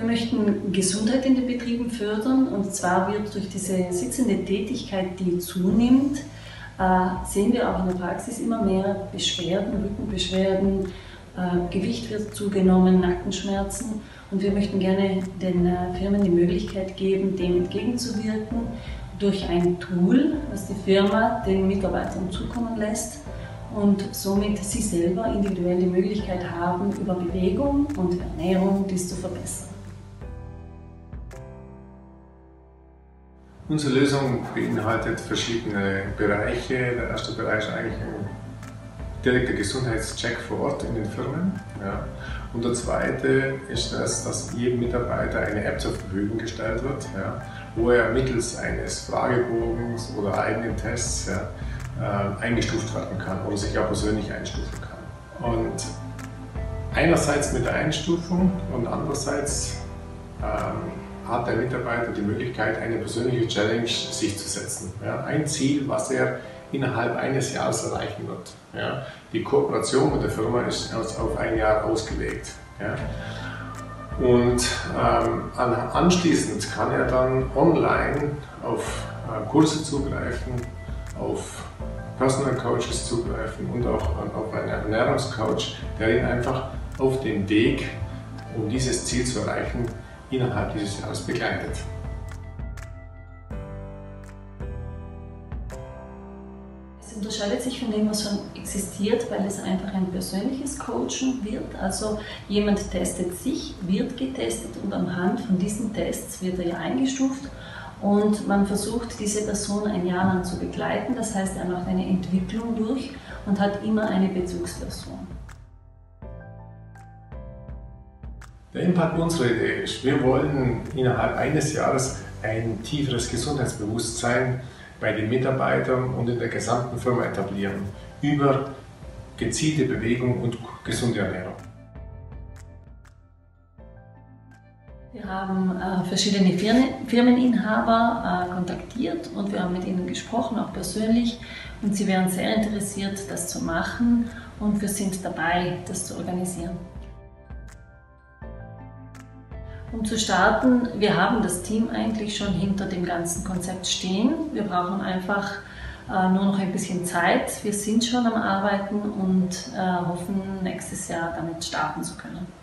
möchten Gesundheit in den Betrieben fördern, und zwar wird durch diese sitzende Tätigkeit, die zunimmt, sehen wir auch in der Praxis immer mehr Beschwerden, Rückenbeschwerden, Gewicht wird zugenommen, Nackenschmerzen, und wir möchten gerne den Firmen die Möglichkeit geben, dem entgegenzuwirken durch ein Tool, was die Firma den Mitarbeitern zukommen lässt und somit sie selber individuell die Möglichkeit haben, über Bewegung und Ernährung dies zu verbessern. Unsere Lösung beinhaltet verschiedene Bereiche. Der erste Bereich ist eigentlich ein direkter Gesundheitscheck vor Ort in den Firmen. Ja. Und der zweite ist das, dass jedem Mitarbeiter eine App zur Verfügung gestellt wird, ja, wo er mittels eines Fragebogens oder eigenen Tests, ja, eingestuft werden kann oder sich auch persönlich einstufen kann. Und einerseits mit der Einstufung und andererseits hat der Mitarbeiter die Möglichkeit, eine persönliche Challenge sich zu setzen. Ja, ein Ziel, was er innerhalb eines Jahres erreichen wird. Ja, die Kooperation mit der Firma ist auf ein Jahr ausgelegt. Ja. Und anschließend kann er dann online auf Kurse zugreifen, auf Personal Coaches zugreifen und auch auf einen Ernährungscoach, der ihn einfach auf dem Weg, um dieses Ziel zu erreichen, innerhalb dieses Jahres begleitet. Es unterscheidet sich von dem, was schon existiert, weil es einfach ein persönliches Coachen wird. Also jemand testet sich, wird getestet und anhand von diesen Tests wird er ja eingestuft und man versucht, diese Person ein Jahr lang zu begleiten. Das heißt, er macht eine Entwicklung durch und hat immer eine Bezugsperson. Der Impact unserer Idee ist, wir wollen innerhalb eines Jahres ein tieferes Gesundheitsbewusstsein bei den Mitarbeitern und in der gesamten Firma etablieren über gezielte Bewegung und gesunde Ernährung. Wir haben verschiedene Firmeninhaber kontaktiert und wir haben mit ihnen gesprochen, auch persönlich, und sie wären sehr interessiert, das zu machen, und wir sind dabei, das zu organisieren. Um zu starten, wir haben das Team eigentlich schon hinter dem ganzen Konzept stehen. Wir brauchen einfach nur noch ein bisschen Zeit. Wir sind schon am Arbeiten und hoffen, nächstes Jahr damit starten zu können.